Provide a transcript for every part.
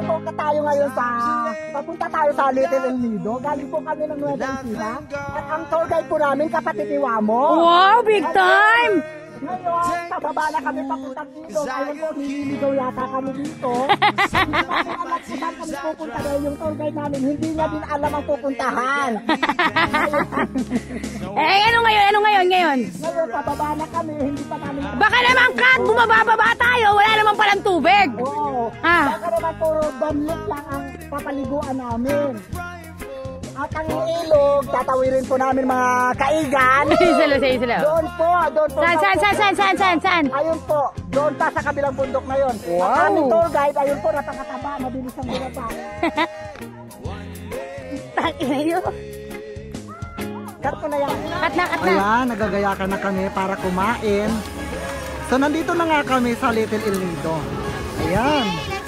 po tayo ngayon papunta tayo sa Little El Nido. Galing po kami ng Nueva Ecija. At ang tour guide po namin, kapatid ni Wamo. Wow, big time! Ngayon, pababa na kami papuntang dito. Ngayon po, nililigaw yata kami dito. Hindi kami alam kung saan kami pupunta dahil yung tour guide namin, hindi niya din alam ang pupuntahan. Ano ngayon? Ngayon, pababa na kami, hindi pa namin alam. Baka naman, Kat, bumababa tayo, wala naman palang tubig. Oo. Baka naman puro banlit lang ang papaliguan namin. At ang ilog, tatawirin po namin mga kaigan. Sila. Doon po. Saan? Ayun po, doon pa sa kabilang bundok na yun. Wow. Ang aming tour guide, ayun po, napakataba, mabilis ang bulata. Takin yun. Cut ko na yan. Cut na. Ayan, nagagayakan na kami para kumain. So, nandito na nga kami sa Little El Nido. Ayan.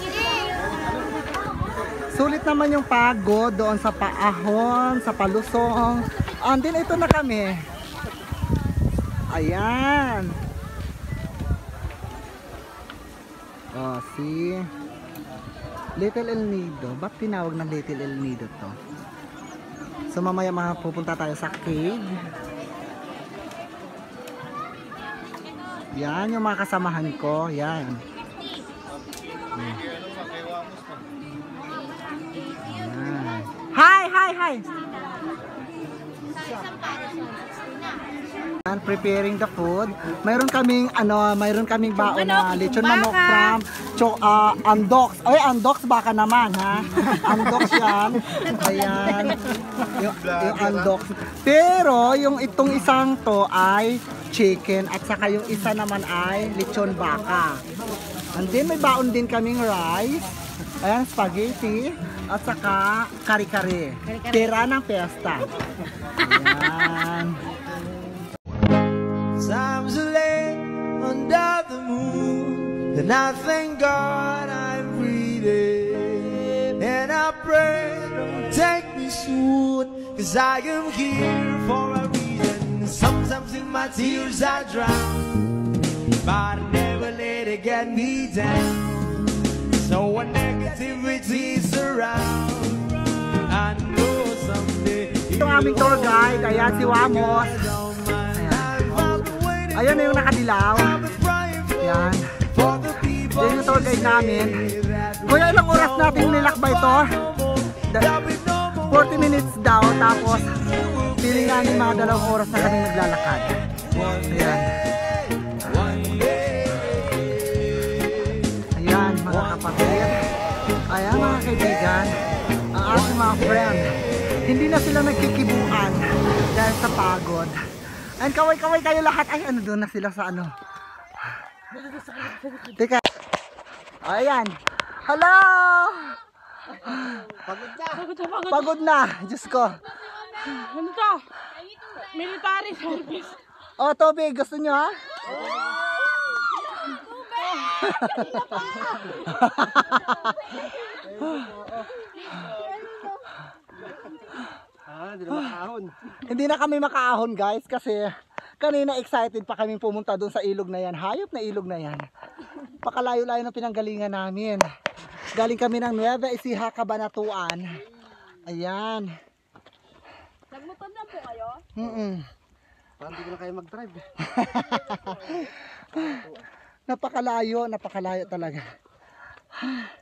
Sulit naman yung pagod doon sa Paahon, sa Palusong. Andin, ito na kami. Ayan. Oh, see? Little El Nido. Ba't tinawag na Little El Nido to? So mamaya pupunta tayo sa cave. Yan yung mga kasamahan ko. Yan. Hi! And preparing the food. Mayroon kaming baon na lechon manok from Andox. Ay, Andox baka naman, ha? Andox yan. Ayan. Yung Andox. Pero yung itong isang to ay chicken at saka yung isa naman ay lechon baka. And then may baon din kaming rice. Ayan, spaghetti at saka kare-kare. Tira ng pesta. Ayan. Times are late under the moon, and I thank God I'm breathing, and I pray don't take me soon, cause I am here for a reason. Sometimes in my tears I drown, but I never let it get me down. So when negativity surround, I know someday. Ito ang aming tour guide, ayan si Wamos. Ayan na yung nakadilaw. Ayan. Yan yung tour guide namin. Kuya, ilang oras natin nilakbay ito? 40 minutes daw. Tapos, feeling namin mga 2 oras na kami naglalakad. Ayan. Ayan, mga kapatid. Ayan, mga kaibigan. Ang ating mga friend. Hindi na sila nagkikibuan dahil sa pagod. And kaway-kaway kayo lahat. Ay, ano doon na sila sa ano. Teka. Ayan. Hello! Pagod na. Diyos ko. Ano to? Military service. Oh, tubig. Gusto nyo, ha? Hindi na kami makaahon, guys, kasi kanina excited pa kami pumunta doon sa ilog na yan. Hayop na ilog na yan. Pakalayo-layo ng pinanggalingan namin. Galing kami ng Nueva Ecija, Cabanatuan. Ayan. Nagmotor na po kayo? Parang hindi ko na kayo mag-drive. Napakalayo talaga.